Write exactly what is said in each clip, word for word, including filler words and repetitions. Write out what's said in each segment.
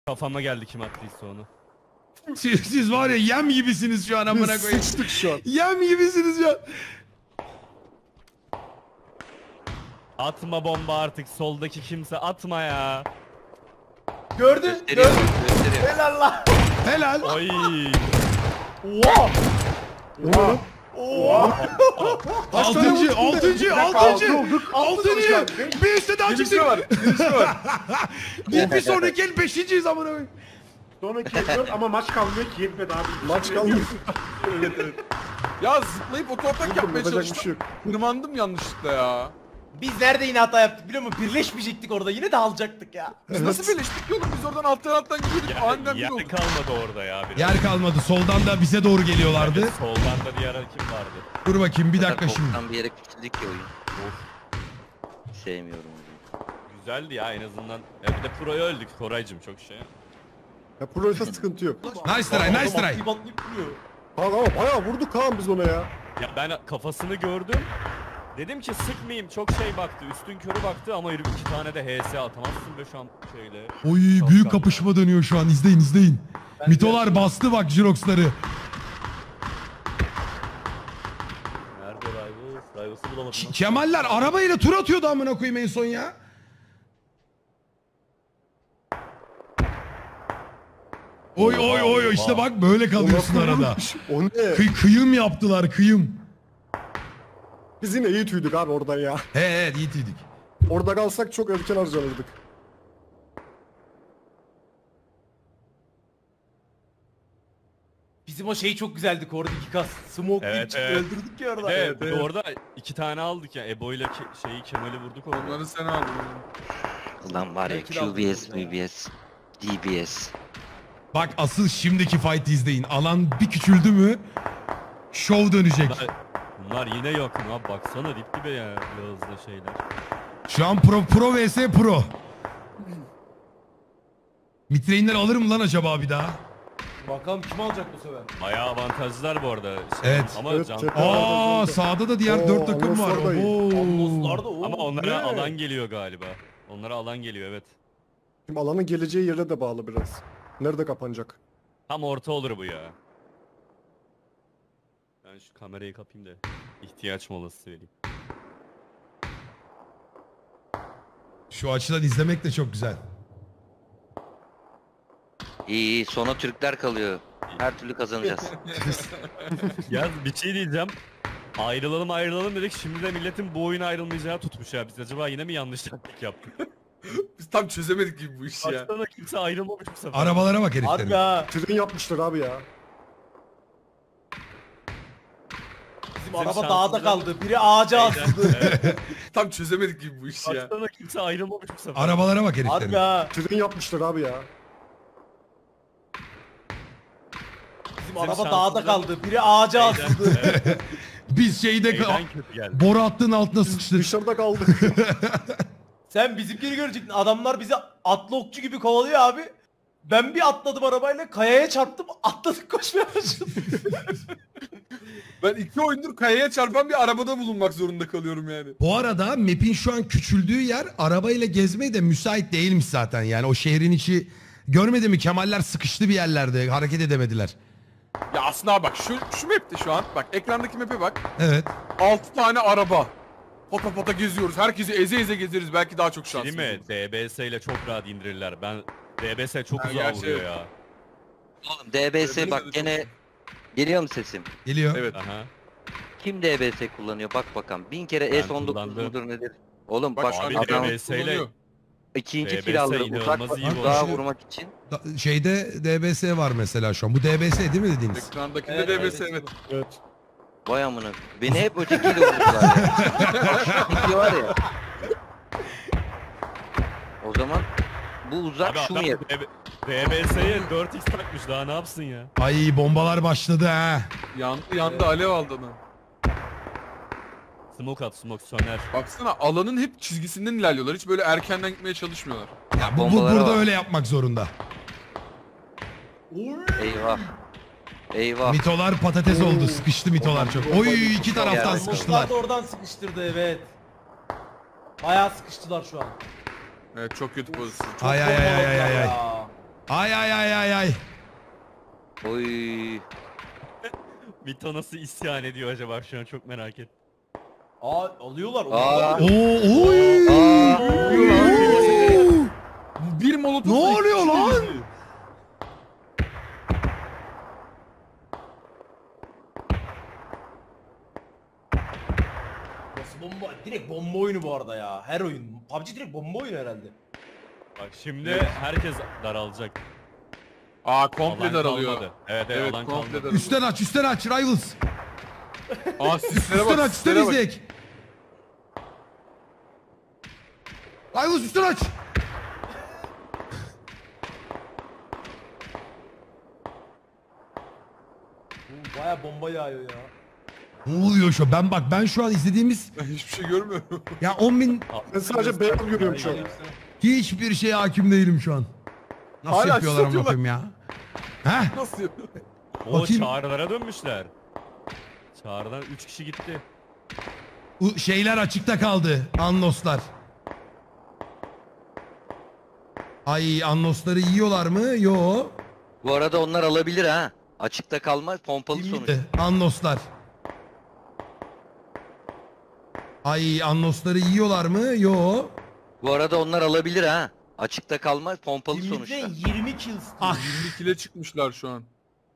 Kafama geldi kim attıysa onu. Siz, siz var ya yem gibisiniz şu an amına koyayım. Sıçtık şu an. Yem gibisiniz şu an. Atma bomba artık, soldaki kimse atma ya. Gördün, Gösteriyor, gördün. gösteriyor. Helal lan. Helal. Ay. Oha. Oha. Oha. Altıncı, altıncı, altıncı. Altıncı. Altıncı. Bir üstte daha Birisi çıktık. var. Birisi var. Bir, bir sonraki el beşinciyiz amına koyayım. Sonraki dört ama maç kalmıyor ki yetmedi abi. Maç kalmıyor. Evet evet. Ya zıplayıp otoatak yapmaya yapacak bir çalıştım. şey yok. Tırmandım yanlışlıkla ya. Biz nerede yine hata yaptık biliyor musun? Birleşmeyecektik orada, yine de alacaktık ya. Biz nasıl birleştik ki oğlum? Biz oradan alttan alttan gidiyorduk. Ya, Aniden bir yer olduk. kalmadı orada ya. Biraz. Yer kalmadı. Soldan da bize doğru geliyorlardı. Evet, soldan da diğer kim vardı? Dur bakayım bir dakika şimdi. Boktan bir yere küçüldük ya oyun. Sevmiyorum oyunu. Güzeldi ya en azından. Ya bir de Pro'yu öldük Koraycığım, çok şey. Ya projede sıkıntı yok. Nice try, nice try. Atlayıp atlayıp duruyor. Kaan ama bayağı vurduk Kaan biz ona ya. Ya ben kafasını gördüm. Dedim ki sıkmayayım, çok şey baktı, üstün körü baktı ama herif iki tane de H S atamazsın be şu an şeyle. Oy Çok büyük kaldı. kapışma dönüyor şu an. İzleyin izleyin. Ben Mitolar bastı bak Jirox'ları. Nerede Rivals? Rivals'ı bulamadım. Ç- Kemaller arabayla tur atıyordu amına koyayım en son ya. Oy oy oy işte bak böyle kalıyorsun arada. O ne? Kıy kıyım yaptılar kıyım. Biz yine iyi tüydük abi oradan ya. He he iyi tüydük. Orada kalsak çok erken harcanırdık. Bizim o şey çok güzeldi, oradaki kas. Smoke Evet, evet, evet. öldürdük ya orada. Evet, evet. Orada iki tane aldık ya. Ebo ile ke- şeyi Kemal'i vurduk orada. Onları sen aldın. Ulan var ya Belki de Q B S, aldım ya. M B S, D B S. Bak asıl şimdiki fight izleyin. Alan bir küçüldü mü şov dönecek. Bunlar, bunlar yine yakın abi, baksana dip dibe ya Yağız'la şeyler. Şu an pro pro vs pro. Mitrainleri alır mı lan acaba bir daha? Bakalım kim alacak bu sefer. Bayağı avantajlılar bu arada. Şey, Evet. Ama Evet, can... cephe Aa avantajı. sağda da diğer Oo, dört takım var. Anloslar da iyi. Oo. Amloslar da o. Ama onlara ne? alan geliyor galiba. Onlara alan geliyor, evet. Şimdi alanın geleceği yere de bağlı biraz. Nerede kapanacak? Tam orta olur bu ya. Ben şu kamerayı kapayım da ihtiyaç molası vereyim. Şu açıdan izlemek de çok güzel. İyi iyi, sona Türkler kalıyor. Her türlü kazanacağız. Ya bir şey diyeceğim. Ayrılalım ayrılalım dedik, şimdi de milletin bu oyuna ayrılmayacağı tutmuş ya. Biz acaba yine mi yanlış taktik yaptık? Biz tam çözemedik gibi bu işi ya. Baksana kimse ayrılmamış bu sefer. Arabalara bak Harbi heriflerin. ha. Tren yapmışlar abi ya. Bizim Bizim araba şansımıza- dağda kaldı. Biri ağaca asıldı. Evet. Tam çözemedik gibi bu işi ya. Baksana kimse ayrılmamış bu sefer. Arabalara bak Harbi heriflerin. ha. Tren yapmışlar abi ya. Bizim Bizim araba şansımıza- dağda kaldı. Biri ağaca Şeyden- asıldı. Evet, Biz şeyde şeyden kötü geldi. boru hattının altına sıkıştık. Dışarıda kaldık. Sen bizimkini görecektin. Adamlar bizi atlı okçu gibi kovalıyor abi. Ben bir atladım arabayla, kayaya çarptım, atladık, koşmaya başladım. Ben iki oyundur kayaya çarpan bir arabada bulunmak zorunda kalıyorum yani. Bu arada map'in şu an küçüldüğü yer arabayla gezmeye de müsait değilmiş zaten. Yani o şehrin içi görmedi mi, Kemaller sıkıştı bir yerlerde, hareket edemediler. Ya aslında abi bak şu şu map'te şu an bak ekrandaki map'e bak. Evet. altı tane araba. Pata pata geziyoruz. Herkesi eze eze gezeriz. Belki daha çok şanslı. Değil mi? D B S ile çok rahat indirirler. Ben D B S çok Ha, uzağa gerçi vuruyor evet. ya. Oğlum D B S bak gene geliyor mu sesim? Geliyor. Evet. Aha. Kim D B S kullanıyor bak bakalım. Bin kere Ben S on dokuz kullandım. mudur nedir? Oğlum Bak bak, şu an abi, adam D B S ile kullanıyor. ikinci D B S kill aldı uzak inanılmaz iyi bu uzağa arada. vurmak için. Da- Şeyde D B S var mesela şu an. Bu D B S değil mi dediğiniz? Ekrandakinde Evet, D B S evet. evet. Evet. Vay amına. Beni hep ötekiyle vurdular ya. Bak şu video var ya. O zaman bu uzak Abi şu adam mu yer? D B S'ye dört x takmış, daha ne yapsın ya? Ay bombalar başladı ha. Yandı yandı alev aldı adam. Smoke at, smoke söner. Baksana alanın hep çizgisinden ilerliyorlar. Hiç böyle erkenden gitmeye çalışmıyorlar. Ya bu, bu Bombalara burada bak. öyle yapmak zorunda. Eyvah. Eyvah. Mitolar patates oldu. Sıkıştı mitolar çok. Oy iki taraftan Yani. sıkıştılar. Amloslar da oradan sıkıştırdı, evet. Bayağı sıkıştılar şu an. Evet çok kötü pozisyon. Ay ay ay ay ay ay. Ya. Ay ay ay ay ay. Oy. Mito nasıl isyan ediyor acaba şu an çok merak ettim. Aa alıyorlar. Aa. Oo oy. Aa. Oo. Bir molotof. Ne oluyor lan? Nasıl bomba? Direkt bomba oyunu bu arada ya. Her oyun. P U B G direkt bomba oyunu herhalde. Bak şimdi herkes daralacak. Aa komple Alan daralıyor. kalmadı. Evet evet, Evet alan komple kalmadı. daralıyor. Üstten aç üstten aç Rivals. Aa sislere Üstten bak. aç üstten sislere bak. izleyek. Rivals üstten aç. Bu baya bomba yağıyor ya. Ne oluyor şu? Ben bak ben şu an izlediğimiz Ben hiçbir şey görmüyorum. ya on bin Ben sadece beyaz görüyorum şu an. hiçbir şeye hakim değilim şu an. Nasıl Hala yapıyorlar amına satıyorlar. koyayım ya? Heh. Nasıl yapıyor? O Bakayım. çağrılara dönmüşler. Çağrıdan üç kişi gitti. Bu şeyler açıkta kaldı. Annoslar. Ay annosları yiyorlar mı? Yo. Bu arada onlar alabilir ha. Açıkta kalma pompalı sonuç. Annoslar. Ay annosları yiyorlar mı? Yo. Bu arada onlar alabilir ha. Açıkta kalma pompalı sonuçta. Limit'te yirmi kills. Ah. yirmi kile çıkmışlar şu an.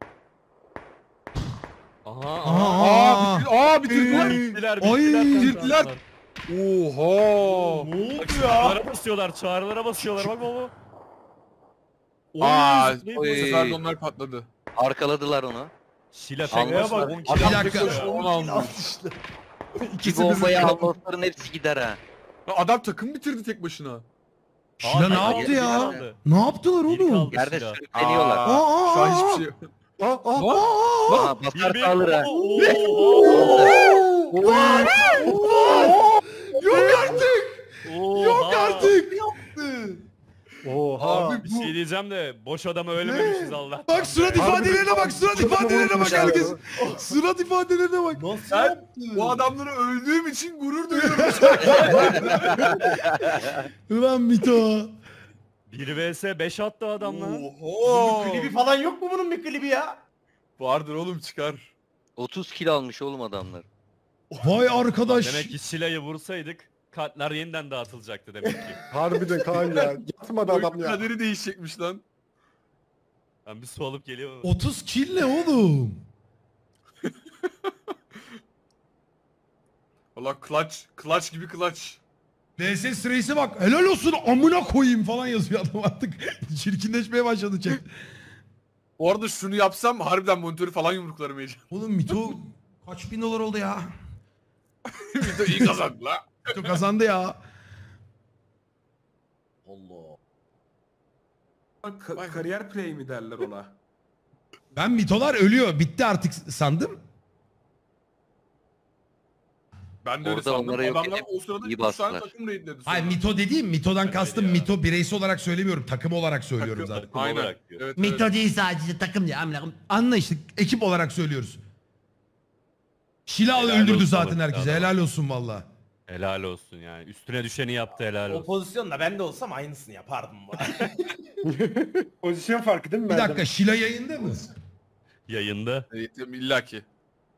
Aha Aha. aha. Aa, bitir aa bitirdiler. Bittiler Ay, bittiler. bitirdiler. kanka. Oha. Ne oldu ya? Çağrılara basıyorlar çağrılara basıyorlar bak baba. Aa, zıplayıp bu oy. sefer de onlar patladı. Arkaladılar onu. Şila Şakaya tek bak. başına on Bir kilo dakika. almış ya. On almış. işte. İki bombaya almasların hepsi gider ha. Ya adam takım bitirdi tek başına. Şila ne Aa, yaptı biri ya? kaldı. Ne yaptılar Biri oğlum? kaldı. Yerde Şila. sürükleniyorlar. Aa, Aa, şu an aa, hiçbir şey yok. Aa, aa, Lan, aa. Aa, basar Bir- sağlar ha. Yok artık. Yok Oha. artık. Oha. Abi Bir şey diyeceğim de boş adamı ölmemişiz Allah. Bak surat ifadelerine bak, surat ifadelerine bak herkes. Surat ifadelerine bak. Nasıl Ben yaptı? bu adamları öldüğüm için gurur duyuyorum. Ulan Mito. bir vs beş attı adamlar. Oho. Klibi falan yok mu bunun bir klibi ya? Vardır oğlum çıkar. otuz kilo almış oğlum adamlar. Vay arkadaş. Demek ki Şila'yı vursaydık kartlar yeniden dağıtılacaktı demek ki. Harbiden Kaan ya. Yatmadı adam Oyun ya. kaderi değişecekmiş lan. Ben bir su alıp geliyorum. otuz kill ne oğlum? Valla clutch. Clutch gibi clutch. V S sırası bak. Helal olsun amına koyayım falan yazıyor adam artık. Çirkinleşmeye başladı chat. Bu arada şunu yapsam harbiden monitörü falan yumruklarım heyecan. Oğlum Mito kaç bin dolar oldu ya? Bir de iyi kazandı la. Mito kazandı ya. Allah. Ka- kariyer play mi derler ona? Ben Mitolar ölüyor. Bitti artık sandım. Ben de öyle Orada sandım. onlara yok Adamlar edip o sırada iyi üç tane bastılar. takım raidledi. Hayır sonra. Mito dediğim Mito'dan kastım ya. Mito bireysel olarak söylemiyorum. Takım olarak söylüyorum Takım- zaten. Aynen. olarak diyor. Evet, Mito evet. değil sadece takım diye. amına koyayım. Anla işte ekip olarak söylüyoruz. Şila Helal öldürdü olsun zaten bak herkese. ya. Helal olsun valla. Helal olsun yani. Üstüne düşeni yaptı helal O olsun. pozisyonda ben de olsam aynısını yapardım. Pozisyon farkı değil mi? Bir Erdem? dakika Şila yayında mı? Yayında. Evet, illa ki.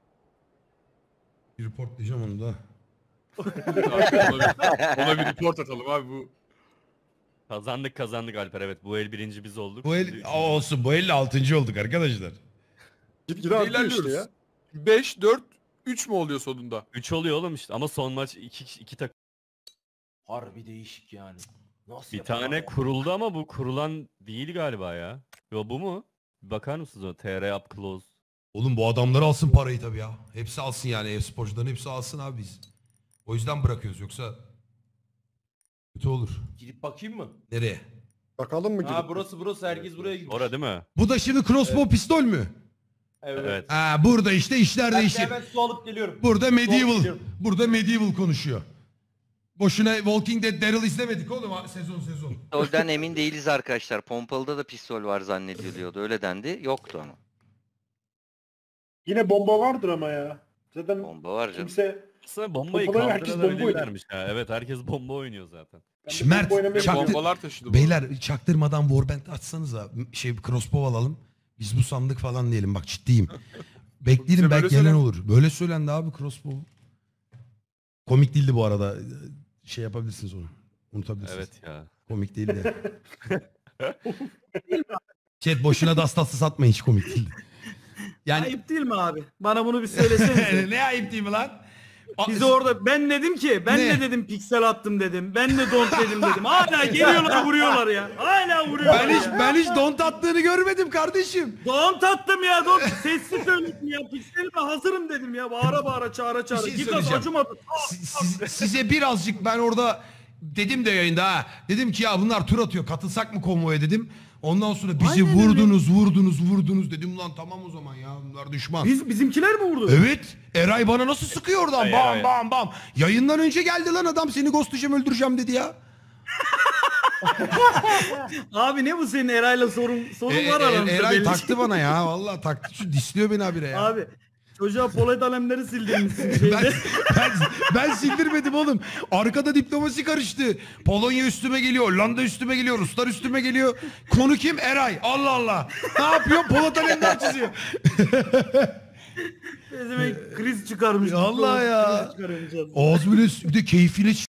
Bir report diyeceğim onu da. ona, bir, ona bir report atalım abi bu. Kazandık kazandık Alper evet. Bu el birinci biz olduk. Bu el Aa, olsun bu elle altıncı olduk arkadaşlar. Gitgide artıyor işte İlerliyoruz. ya. beş, dört, üç mü oluyor sonunda? üç oluyor oğlum işte ama son maç iki, iki takım. Harbi değişik yani. Nasıl Bir yapar tane abi? kuruldu ama bu kurulan değil galiba ya. Yo bu mu? Bir bakar mısınız o? T R up close. Oğlum bu adamlar alsın parayı tabii ya. Hepsi alsın yani e-sporcuların hepsi alsın abi biz. O yüzden bırakıyoruz yoksa kötü olur. Gidip bakayım mı? Nereye? Bakalım mı Ha gidip? burası burası herkes buraya gidiyor. Ora değil mi? Bu da şimdi crossbow pistol mü? Evet. Evet. Ha burada işte işler Ben de değişir. hemen su alıp geliyorum. Burada medieval. Geliyorum. Burada medieval konuşuyor. Boşuna Walking Dead Daryl izlemedik oğlum ha, sezon sezon. Pistolden emin değiliz arkadaşlar. Pompalıda da pistol var zannediliyordu. Öyle dendi. Yoktu ama. Yine bomba vardır ama ya. Zaten Bomba var canım. kimse Aslında bombayı Pompaları herkes bomba kaldırabilirlermiş ha. Evet herkes bomba oynuyor zaten. Şimdi Mert oynamaya çaktı- Bombalar taşıdı bu. Beyler çaktırmadan warband atsanıza şey crossbow alalım. Biz bu sandık falan diyelim bak ciddiyim. Bekleyelim Bize belki böyle gelen söylen. olur. Böyle söylendi abi crossbow. Komik değildi bu arada. Şey yapabilirsiniz onu. Unutabilirsiniz. Evet ya. Komik değildi. Chat boşuna dastası satmayın, hiç komik değildi. Yani Ayıp değil mi abi? Bana bunu bir söylesenize. ne ayıp değil mi lan? A- Biz orada ben dedim ki ben Ne? de dedim piksel attım dedim. Ben de don't dedim dedim. Hala geliyorlar vuruyorlar ya. Hala vuruyorlar ben hiç ya. ben hiç don't attığını görmedim kardeşim. Don't attım ya don't. Sessiz söyledim ya. Pikselime hazırım dedim ya. Bağıra bağıra çağıra çağıra. Bir şey Gigas söyleyeceğim. acımadı. Siz- siz- size birazcık ben orada dedim de yayında ha. Dedim ki ya bunlar tur atıyor. Katılsak mı konvoya dedim. Ondan sonra bizi Aynen öyle. vurdunuz, vurdunuz, vurdunuz dedim lan tamam o zaman ya bunlar düşman. Biz bizimkiler mi vurdu? Evet. Eray bana nasıl sıkıyor oradan? Ay, Bam Eray. bam bam. Yayından önce geldi lan adam, seni ghostlayacağım öldüreceğim dedi ya. Abi ne bu senin Eray'la sorun sorun E- var e- aramızda Eray belli. taktı bana ya. Vallahi taktı. Şu disliyor beni habire ya. Abi çocuğa polet alemleri sildirmişsin şeyde. Ben, ben, ben sildirmedim oğlum. Arkada diplomasi karıştı. Polonya üstüme geliyor, Hollanda üstüme geliyor, Ruslar üstüme geliyor. Konu kim? Eray. Allah Allah. Ne yapıyor? Polat Alemdar çiziyor. Ne demek kriz çıkarmış. Allah ya. Kriz çıkarıyormuş adam. Ağız bile bir de keyfiyle